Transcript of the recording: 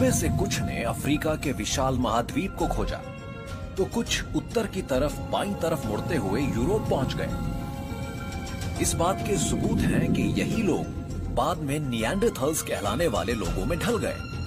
उनमें से कुछ ने अफ्रीका के विशाल महाद्वीप को खोजा, तो कुछ उत्तर की तरफ बाईं तरफ मुड़ते हुए यूरोप पहुंच गए। इस बात के सबूत हैं कि यही लोग बाद में निएंडरथल्स कहलाने वाले लोगों में ढल गए।